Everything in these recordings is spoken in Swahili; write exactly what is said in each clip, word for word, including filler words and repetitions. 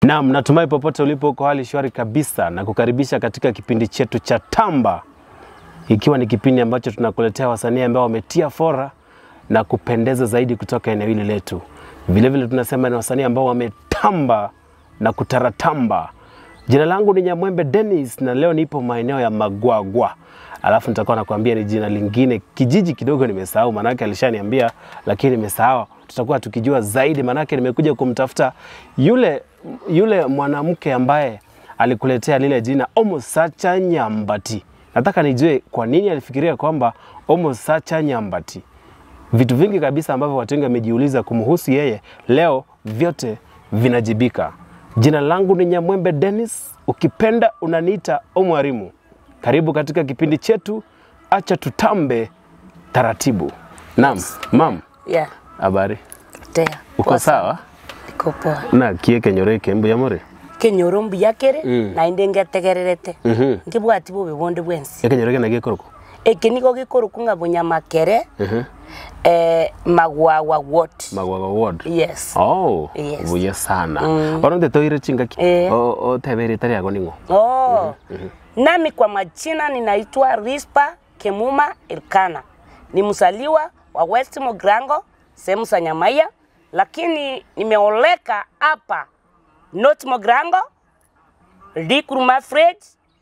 Naam, natumai popote ulipo uko hali shwari kabisa na kukaribisha katika kipindi chetu cha Tamba. Ikiwa ni kipindi ambacho tunakuletea wasanii ambao wametia fora na kupendeza zaidi kutoka eneo hili letu. Vile vile tunasema ni wasanii ambao wametamba na kutaratamba. Jina langu ni Nyamwembe Dennis na leo nipo maeneo ya Magwagwa. Alafu nitakuwa nakwambia ni jina lingine, kijiji kidogo nimesahau, manake alishaniambia lakini nimesahau. Tutakuwa tukijua zaidi, manake nimekuja kumtafuta yule yule mwanamke ambaye alikuletea lile jina Omosacha Nyambati. Nataka nijue kwa nini alifikiria kwamba Omosacha Nyambati. Vitu vingi kabisa ambavyo watu wengi wamejiuliza kumhusu yeye, leo vyote vinajibika. Jina langu ni Nyamwembe Dennis, ukipenda unaniita Omwarimu. Karibu katika kipindi chetu, acha tutambe taratibu. Naam, mam. Yeah. Habari? Tea. Uko sawa? Niko poa. Na kie kenyoreke mbu yamore? Kenyorombu yakere mm. na indenge tegererete. Mhm. Mm Ngibwati bo bibonde bwensi. Kenyoreke na gikuruko. Eki niko gikuruko ngabunya makere. Mhm. Eh Magwagwa ward. Magwagwa ward. Yes. Oh. Yes. Buya sana. Mm. Oronde toire chingaki. Eh. O o tebere tari ago ningo. Oh. Mm -hmm. Nami kwa majina ninaitwa Risper Kemuma Elkana. Ni msaliwa wa West Mogrango, sehemu za Nyamaya, lakini nimeoleka hapa North Mogrango, Rikuruma Fred,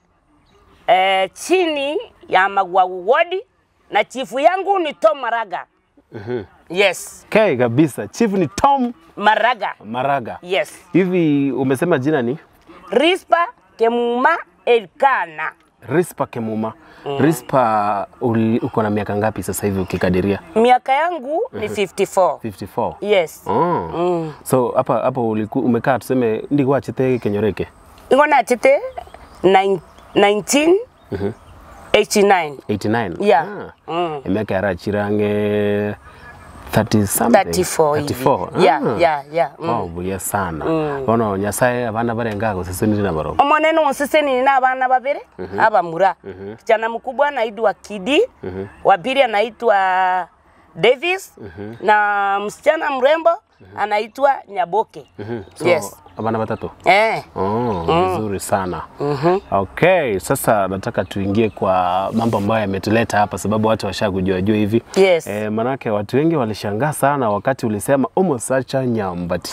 eh, chini ya Magwagwa ward, na chifu yangu ni Tom Maraga. Mhm. Yes. Okay, kabisa. Chief ni Tom Maraga. Maraga. Yes. Hivi umesema jina ni? Risper Kemuma Elkana. Risper Kemuma. Mm. Risper uko na miaka ngapi sasa hivi ukikadiria? Miaka yangu ni fifty-four. fifty-four. Yes. Oh. Mm. So hapa hapa umekaa tuseme ndiko achite kenyoreke. Ingo na achite nineteen eighty-nine. eighty-nine. Yeah. Ah. Mm. Miaka ya chirange thirty something. thirty-four. thirty-four. Yeah, ah. yeah, yeah. Mm. Oh, buya sana. Mm. Ono nyasaye abana barenga go sese nina baro. Omonene onsese ni na abana babere mm -hmm. abamura. Mm -hmm. Kijana mkubwa anaitwa Kidi, mm -hmm. wa pili anaitwa Davis, mm -hmm. na msichana mrembo mm -hmm. anaitwa Nyaboke. Mm -hmm. So, yes. Abana batatu. Eh. Oh, vizuri mm. sana. Mm -hmm. Okay, sasa nataka tuingie kwa mambo ambayo yametuleta hapa sababu watu washakujua jua hivi. Yes. Eh, manake watu wengi walishangaa sana wakati ulisema Omosacha Nyambati.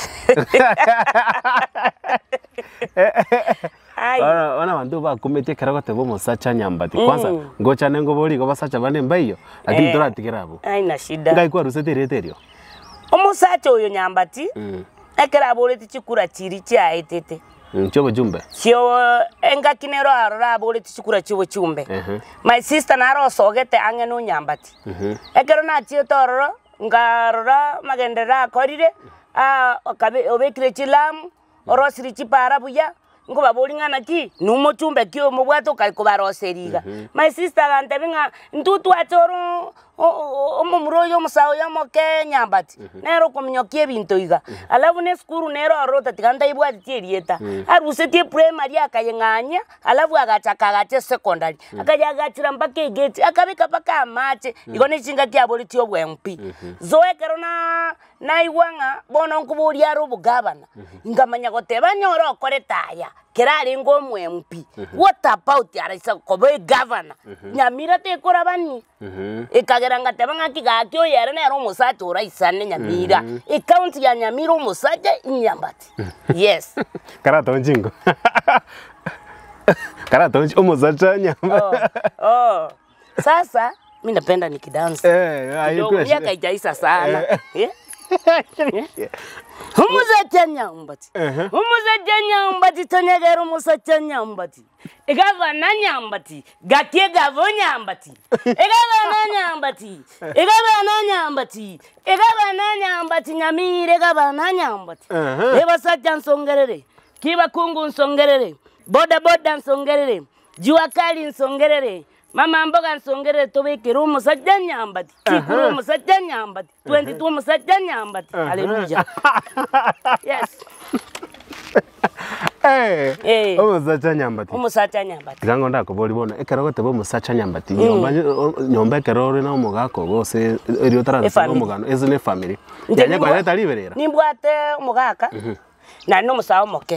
Wana wana wandu ba kumete karago te Omosacha Nyambati. Kwanza mm. ngocha nengo boli ko basacha bane mbayo lakini eh. turatikira abo. Aina shida. Ngai kwa rusete reterio. Omosacha uyo Nyambati. Mm. Ekera boleti chikura chiri cha etete. Mm, chobo jumbe. Chio enga kinero arora boleti chikura chibo chumbe. Uh -huh. My sister naro sogete angeno Nyambati. Uh -huh. Ekero na chio tororo ngarora magendera korire a okabe obekire chilamu orosiri chipara buya ngo babolingana ki numo chumbe kio mubwato kaliko baroseriga. Uh -huh. My sister gantebinga ntutu atoro omo muroyo musao ya moke Nyambati. Uh -huh. Nero kominyokie bintu iga. Uh -huh. Alafu ne skuru nero arota tikanda ibwa tierieta. Uh -huh. Arusete primary akayenganya, alafu agachaka agache secondary. Uh -huh. Akaja agachira mpaka gate, akabika paka amache. Uh -huh. Igone chinga kya boliti obwempi. Uh -huh. Zoe karona na iwanga bona nkuburi aro bugabana. Uh -huh. Ngamanya goteba nyoro koretaya. Kerari ngo mwempi. Uh -huh. What about yarisa kobe governor? Uh -huh. Nyamira te korabani. Uh -huh. Ikageranga tebanga kigakyo yere nero Omosacha uraisane Nyamira. Mm -hmm. Account ya Nyamira Omosacha Nyambati. Yes. Karato njingo. Karato njingo Omosacha Nyambati. Oh. Oh. Sasa mimi napenda nikidance. Eh, ayuko. Ndio kajaisa sana. Eh? Omosacha Nyambati. Omosacha Nyambati tanyagero Omosacha Nyambati. Igavana Nyambati. Gakie gavo Nyambati. Igavana Nyambati. Igavana Nyambati. Igavana Nyambati Nyamire igavana Nyambati. Omosacha nsongerere. Kiba kungu nsongerere. Boda boda nsongerere. Jua kali nsongerere. Mama mboga nsongerere tobekera Omosacha Nyambati. Kikuru Omosacha Nyambati. twenty-two Omosacha Nyambati. Hallelujah. Yes. Eh. Eh. Omosacha Nyambati. Omosacha Nyambati. Gango ndako boli bona ekero gote Omosacha Nyambati. Nyomba nyomba ekero ri na omugako gose eri otara omugano ezine family. Yanya kwa leta liberera. Nimbwate omugaka. na no musao moke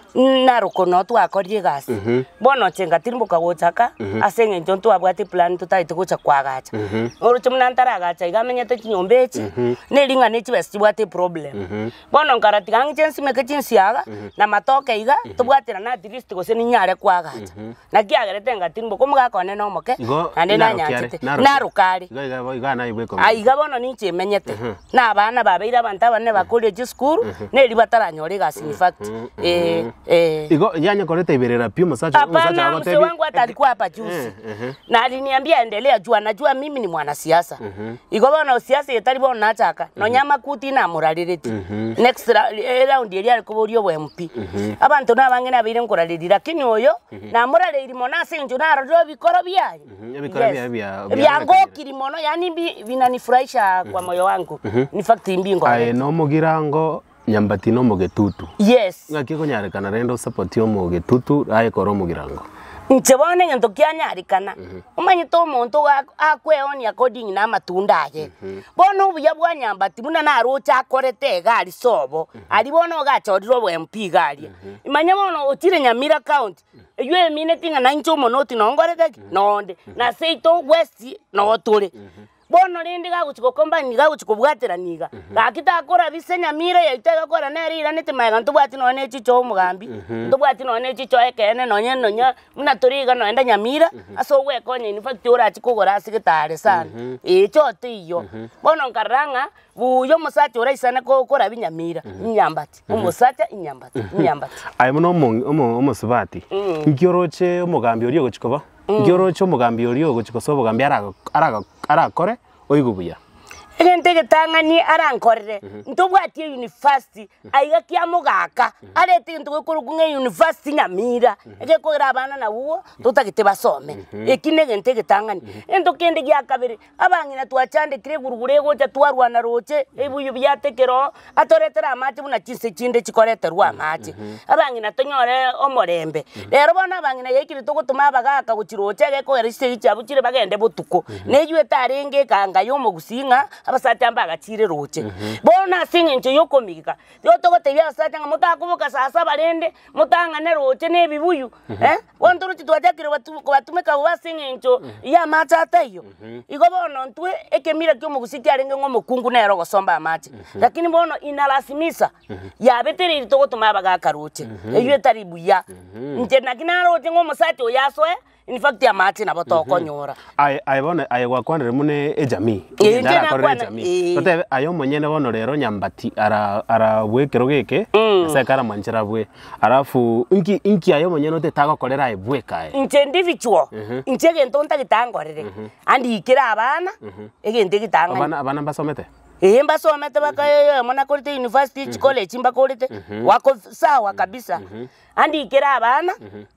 na rukono twakorire gasi bono chenga tirimbuka gochaka asenge ntonto abwate plan tutaite gocha kwagacha oruche munantara gacha igamenyete kinyombechi ne linga ne chibesi bwate problem bono nkarati gangi chensi meke chinsiaga na matoke iga tubwatira na at least gose ni nyare kwagacha na kiagerete ngatirimbuka mugakone no moke ande na nyachite na rukari iga na ibwe ko aiga bono ni chemenyete na abana babeira banta bane bakore je school ne libataranyore gasi in fact eh eh igo yanya korete iberera pio Omosacha Omosacha agotebi mse wangu hata alikuwa hapa juzi na aliniambia endelea jua najua mimi ni mwanasiasa igo bono siasa yetari bono nachaka no nyama kuti na muraliriti next round yeri alikuborio bwe M P abantu nabangene abire nkoralirira lakini oyo na muraliri mona senjo na ro bikoro byaye bikoro bya byango kirimono yani vinanifurahisha kwa moyo wangu in fact imbingo aye no mugirango Nyambati no mugetutu yes ngaki kunyarekana rendo support yo mugetutu aye koro mugirango nchebone ngento kyanyarikana umanyi to muntu akweoni according na matunda age bono buya bwa Nyambati buna na rocha akorete gali sobo ali bono gachoriro bwe M P gali imanya bono otire Nyamira county eywe mine tinga na ncho monoti nongorete nonde na seito west no tore bono rindi gaguchiko kombani gaguchiko bwatira niga gakita akora bise Nyamira yaitega kora neri iranite maiga ntubwati none chicho mugambi ntubwati none chicho ekene nonye nonya muna toriga no enda Nyamira aso gwekonye in fact ora chikugora asigitare sana echo tiyo bono nkaranga buyo Omosacha ora isana ko kora binyamira Nyambati Omosacha Nyambati Nyambati ayi muno omo omosubati nkioroche omugambi ori ogochikoba nkioroche omugambi ori ogochikoso omugambi araga araga arakore oigubuya egente getangani arankorere ntubwatie university aiga kia mugaka arete ntu gekurugunge university Nyamira egekora abana na uwo tutagite basome ekine gente getangani ento kende gya kabiri abangina twachande kire gurugure gocha twarwana roche ebuyu byatekero atoretera amati buna chise chinde chikorete rwa amati abangina tonyore omorembe rero bona abangina yekire tugutuma abagaka guchiroche gekora ise chabukire bagende butuko nejwe tarenge kanga yomo gusinga abasata mbaga chire roche bona singe ncho yokomika yo togote bya sata mutakubuka sasa barende mutanga ne roche ne bibuyu eh wonturuti twajakire batumeka basinge ncho ya matata iyo igo bono ntwe ekemira kyo mugusiki arenge ngo mukungu nero gosomba amachi lakini bono inalasimisa ya beteri togotuma abaga roche eyo etaribuya nje nakina roche ngo Omosacha oyaswe in fact ya mati na botoko nyora ai ai bona ai gwakwanire mune ejami ndara korere ejami tote ayo monyene bono rero Nyambati ara ara bwekero geke ase kara manchira bwe arafu inki inki ayo monyene ote taga korera ebwekae inche individual inche gento ntagitangorere andi ikira abana egente gitanga abana abana basomete eh basomete bakayo mona korite university college mbakorite wako sawa kabisa andi ikira abana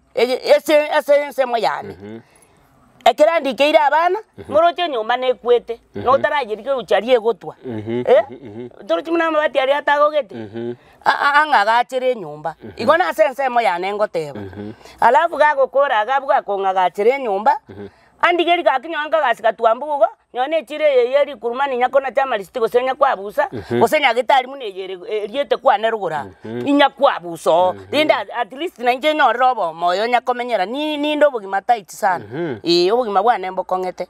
ese ese semo yani ekera ndikeira abana ngoroche nyumba nekwete no taragirike ucharie gotwa eh toro chimuna mabati ari atagogete anga gachere nyumba igona sense mo yani ngoteba alafu gagokora gabuga konga gachere nyumba andigeri gakinyanga gasika twambugo nyone chire yeri kurumani nyakona chama listiko senya kwabusa osenya gitari munegere riete kwane rugura inya kwabuso linda at least na nje nyo robo moyo nyakomenyera ni ni ndo bugima tight sana eh obugima bwane mbokongete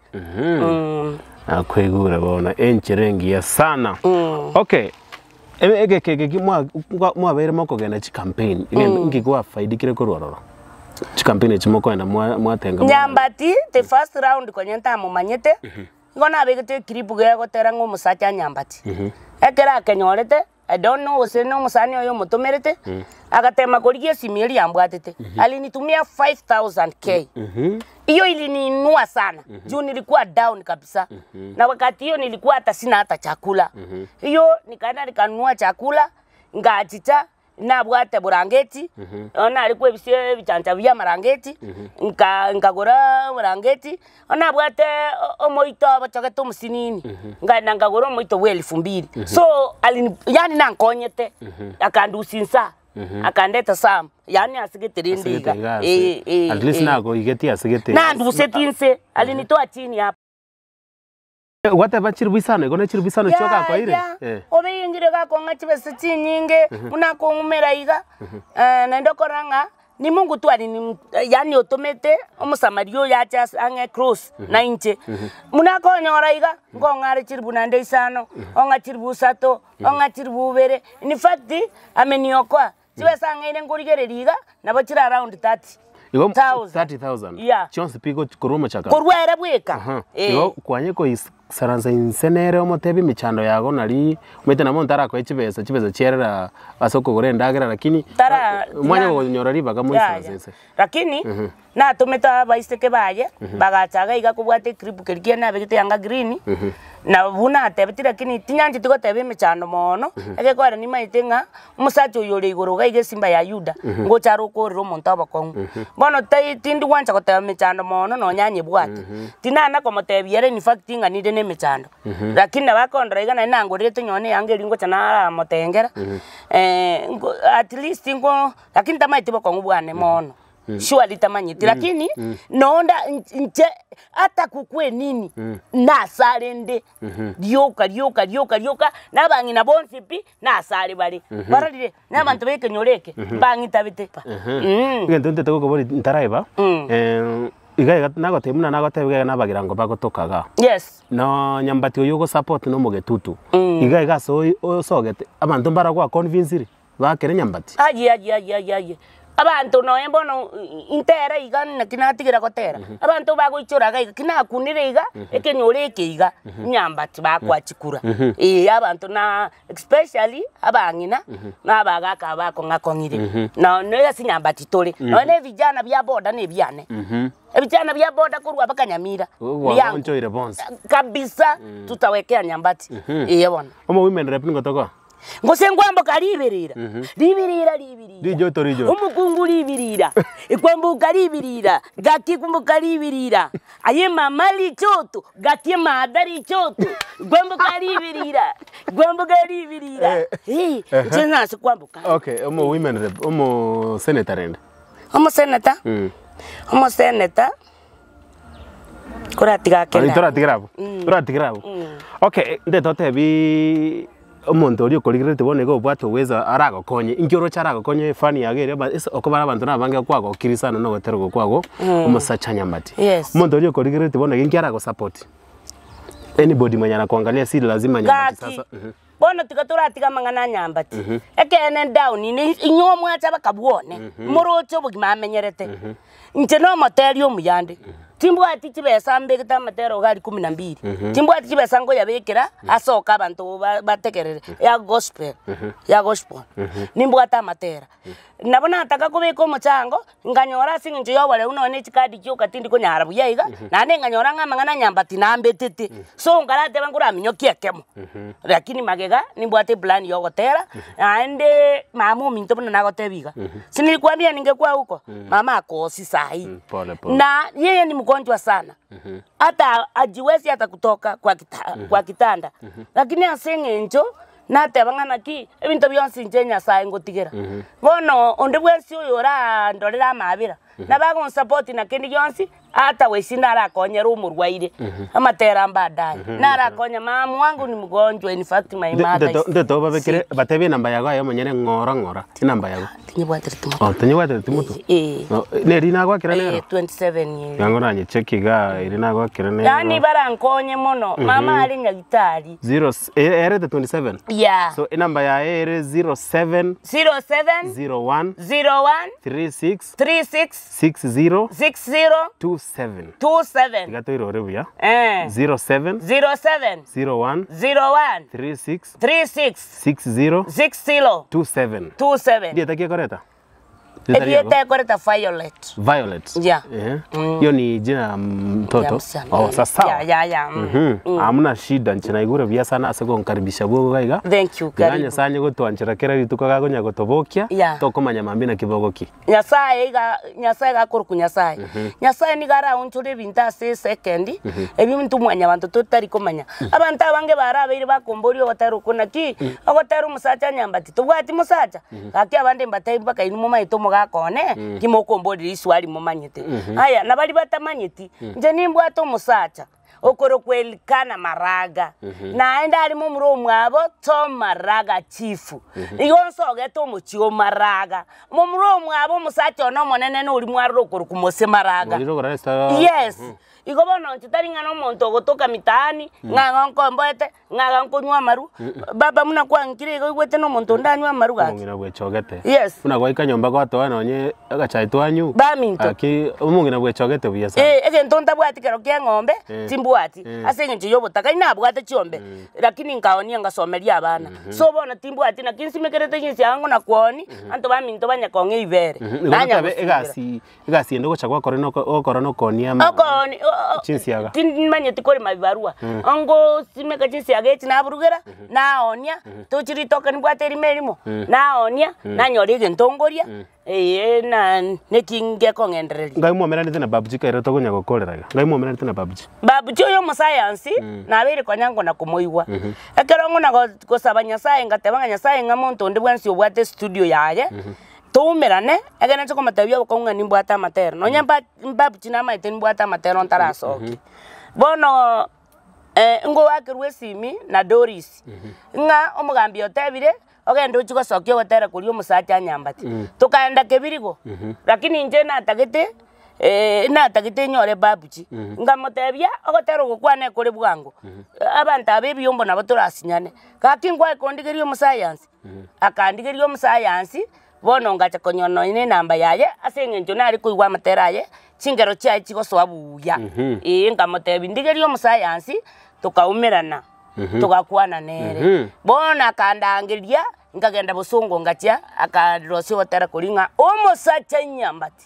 mm akwegura bona encherengi ya sana okay ege kege mwa mwa bere moko gena chi campaign ngikwa faidikire ko rororo chi campaign chimoko enda mwa mwatenga Nyambati the first round konyenta mumanyete ngona begete kiripu ge gotera ngo Omosacha Nyambati ekera kenyorete I don't know ose no musani oyo mutomerete agatema korigie simiri ambwatete alinitumia five thousand k hiyo ilininua sana juu nilikuwa down kabisa na wakati hiyo nilikuwa hata sina hata chakula hiyo nikaenda nikanunua chakula ngachicha na bwate burangeti ona alikuwa bise bichanja bya marangeti nka ngagora burangeti ona bwate omoito bachogeto musinini ngana ngagora omoito we elfu mbili so alini yani nankonyete akandusinsa akandeta sam yani asigeterendiga eh eh at least nako igeti asigetere na ndusetinse alinitoa chini hapa Whatever chirubisano, gonna chirubisano choka kwa ile. Obe ingire ga konga chibese chinyinge, munako ngumera iga. Eh nendo koranga ni Mungu tu ali yani otomete omusamario yacha ange cross na inche. Munako nyora iga ngongare chiribu nande isano, onga chiribu sato, onga chiribu bere. In fact ameniokoa. Chibesa ngene ngorigereriga nabo chira around thirty. thirty thousand. Yeah. Chonse pigo kuruma chaka. Kurwera bweka. Eh. Igo kwanye ko saranza insenere omotebi michando yago nali umete na montara ko chibesa chibesa cherera asoko gore ndagira lakini tara mwanya go nyora riba ga moisa sense. Lakini na tumeta baiseke baye bagachaga iga kubwate kripu kerkia na begite yanga green. Na buna tebiti lakini tinyanji tiko tebe michando mono ege kwara ni maitenga musacho yole igoro ga ige simba ya Yuda ngo charo ko ro montaba ko bono tai tindi wancha ko tebe michando mono no nyanye bwate tinana ko motebiere in fact inga ni de michando lakini abakondra iga na nango rete nyone yange ringo chana motengera eh at least ngo lakini tamaite bako ngubwane mono shua litamanyiti lakini nonda nche hata kukwe nini na sarende ryoka ryoka ryoka ryoka nabangi na bonfipi na sare bali baralire nabantu beke nyoreke bangi tabite ngento nte tako bori ntaraiba eh iga nago temuna nago tebega nabagira ngo bagotokaga yes no Nyambati oyo go support no mugetutu iga iga so osogete abantu baragwa convince bakere Nyambati aji aji aji aji abantu no embono intera iga nakinatigira gotera abantu bagoichora ga kina kunire iga ekenyoreke iga Nyambati bakwachikura eh abantu na especially abangina na bagaka bako ngakongire na no yasi Nyambati tole no ne vijana bya boda ne byane ebijana bya boda kurwa bakanyamira byanchoire bonse kabisa tutawekea Nyambati eh bona omo women rep ngotoko ngose ngwambo kalibirira libirira libirira rijo to rijo umukungu libirira ikwambo kalibirira gaki kumbo kalibirira aye mamali choto gaki madari choto gwambo kalibirira gwambo kalibirira eh tena sikwambo okay omo women rep omo senator end omo senator omo senator kuratiga kenda kuratiga kuratiga okay ndetote bi omuntu ori okorigirete bone go bwato weza arago konye ingioro charago konye fani yagere okobara abantu nabange kwago kirisana no gotero kwago Omosacha Nyambati omuntu ori okorigirete bone ingi arago support anybody manyana kuangalia si lazima Nyambati sasa bono tigatura tiga mangana Nyambati ekene down ni inyo mwacha bakabwone murocho bugimamenyerete nje no materio muyande timbwa tichibesa mbegita matero gali kumi na mbili timbwa tichibesa ngo yabekera asoka abantu batekerere ya gospel ya gospel nimbwa ta matera nabona ataka kubeko muchango nganyora singinje yo wale uno ne chikadi cyo katindi ko nyara buyiga nane nganyora ngamangana Nyambati nambetete so ngarate bangura minyokia kemo lakini magega nimbwa te plan yo gotera ande mamu minto bana nagotebiga sinilikwambia ningekuwa huko mama akosi sahi na yeye ni mgonjwa sana hata ajiwezi hata kutoka kwa kita, kwa kitanda lakini asengenjo nate bangana ki ebintu byonse njenya sa ngotigera bono onde bwesi oyora ndorera mabira nabago support na kendi byonse hata wesinda arakonyera umurwaire amatera mbadai narakonya mamu wangu ni mgonjwa in fact my mother ndeto babekere batebye namba yago ayo monyere ngora ngora ti namba yago tinyibwatire tumuto oh tinyibwatire tumuto eh ne rina gwa kira ne twenty-seven years ngora nye cheki ga rina gwa kira ne yani barankonye mono mama ali nyagitari zero ere the twenty-seven yeah so namba ya ere zero seven zero seven zero one zero one three six three six six zero six zero two seven two seven gato iro rebuya eh zero seven zero seven zero one zero one three six three six six zero six zero two seven two seven ndiye takia koreta Edieta koreta Violet. Violet. Yeah. Eh. Hiyo ni jina mtoto. Oh, sasa. Yeah, yeah, yeah. Mhm. Hamna shida nchina igure bya sana asego nkaribisha bwo gaiga. Thank you, karibu. Ganya sanye gutwanchira kera rituka gonya gotobokia. Tokomanya mambi na kibogoki. Nyasaye iga nyasaye gakuru kunyasaye. Nyasaye ni gara unchure binta se second. Ebi muntu mwanya bantu tutari komanya. Abantu abange barabe bakombori ogotero kuna ki. Ogotero Omosacha Nyambati. Tubwati Omosacha. Gaki abande mbatai mpaka inu mama itomo gakone kimokombori iswali mumanyete. Haya nabali batamanyeti. Nje nimbwato Omosacha. okoro kwelikana maraga na enda ali mumro mwabo to maraga chifu igonso geto muchio maraga mumro mwabo musacho no monene no uri mwaro okoro kumose maraga yes igo bono chitari ngano monto gotoka mitani nganga nkomboete nganga nkonywa maru baba muna kwankire igo igwete no monto ndanywa maru gati mungina gwechogete yes muna gwaika nyomba gwato ano nye agachaitwa anyu ba minto aki mungina gwechogete buya sana eh ege ntonta bwati kero kya ngombe timbwati ase nje yobo taka ina bwate chiombe lakini nkaonia ngasomeria abana so bono timbwati na kinsi mekerete nyisi yangu na kuoni anto ba minto banya konge ibere nanya egasi egasi ndo gochagwa koreno okorono konia okoni chinsiaga tin manye tikori mabibarua ango simeka chinsiaga eti na burugera na onia to chiri toka ni bwateri merimo na onia na nyori gentongoria eh na nekinge kongendereri ngai muomera ndina babuji kaira to gonya gokoreraga ngai muomera ndina babuji babuji yo mu science na bere konyango na kumoigwa ekero ngona gosabanya science ngatebanga science ngamonto ndi bwansi obwate studio yaye tumerane egena choko matabia bokonga ni mbwata matero no nyamba mbabuji na maite ni mbwata matero ntarasoki bono eh ngo wakirwe simi na Doris nga omugambi otebire ogenda uchigo sokyo gotera kuri omusacha Nyambati tukaenda kebirigo lakini nje na tagete eh na tagete nyore babuji ngamotebia ogotera gukwane kuri bwango abantu abebiyombo nabo turasinyane kakingwa kondigerio mu science akandigerio mu science bono ngacha konyono ine namba yaye asenge njo nari kuigwa materaye chingero chia chigo swabuya eh ngamotebi ndigerio mu science tukaumerana tukakwana nere bona kandangiria ngagenda busungu ngatia akarosi watera kulinga Omosacha Nyambati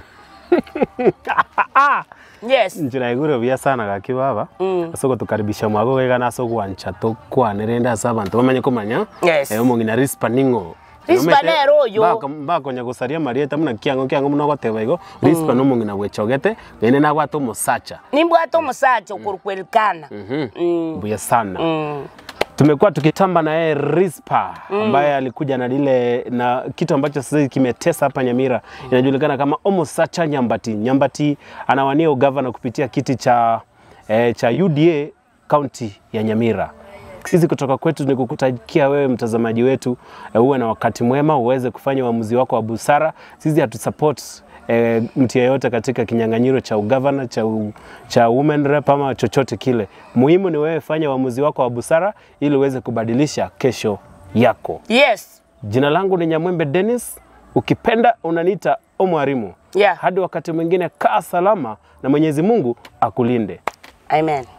yes njira iguro bya sana gaki baba asoko tukaribisha mwago wega naso gwancha to kwanerenda sabantu bamanye komanya eh omongina Risper ningo Risper nero yo bako bako nyagosaria marieta muna kiango kiango muno goteba igo Risper no mongina gwechogete ngene na gwato Omosacha nimbwato Omosacha ukurukwelikana buya sana tumekuwa tukitamba na yeye Risper ambaye mm. alikuja na lile na kitu ambacho sasa kimetesa hapa Nyamira inajulikana kama Omosacha Nyambati. Nyambati anawania ugavana kupitia kiti cha eh, cha U D A county ya Nyamira. Sisi kutoka kwetu ni kukutakia wewe mtazamaji wetu eh, uwe na wakati mwema, uweze kufanya uamuzi wako wa busara. Sisi hatusupport E, mtu yeyote katika kinyang'anyiro cha ugavana cha u, cha women rep ama chochote kile. Muhimu ni wewe fanya uamuzi wako wa busara ili uweze kubadilisha kesho yako. Yes. Jina langu ni Nyamwembe Dennis, ukipenda unaniita Omwarimu. Yeah. Hadi wakati mwingine, kaa salama na Mwenyezi Mungu akulinde. Amen.